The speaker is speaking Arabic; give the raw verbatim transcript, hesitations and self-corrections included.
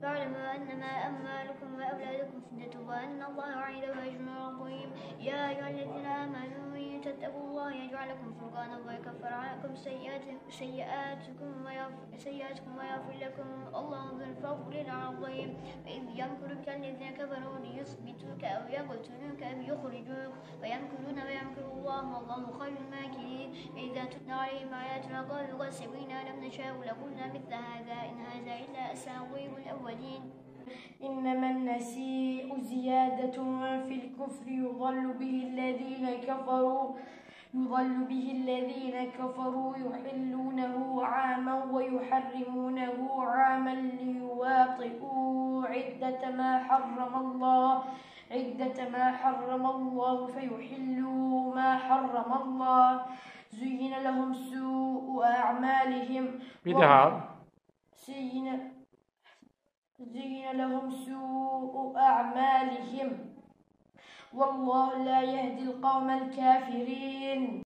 فاعلموا أنما أموالكم وأولادكم فتنة وأن الله عنده أجر عظيم. يا أيها الذين آمنوا إن تتقوا الله يجعل لكم فرقانا ويكفر عنكم سيئاتكم ويغفر لكم الله ذو الفضل العظيم. وإذ يمكر بك الذين كفروا ليثبتوك أو يقتلوك أو يخرجوك ويمكرون ويمكر الله والله خير الماكرين. فإذا تتلى عليهم آياتنا قالوا قد سمعنا لم نشاء لقلنا مثل هذا إن هذا إلا أساطير الأولين. إنما النسيء زيادة في الكفر يضل به الذين كفروا يضل به الذين كفروا يحلونه عاما ويحرمونه عاما ليواطئوا عدة ما حرم الله عدة ما حرم الله فيحلوا ما حرم الله. زين لهم سوء أعمالهم زين زين لهم سوء أعمالهم والله لا يهدي القوم الكافرين.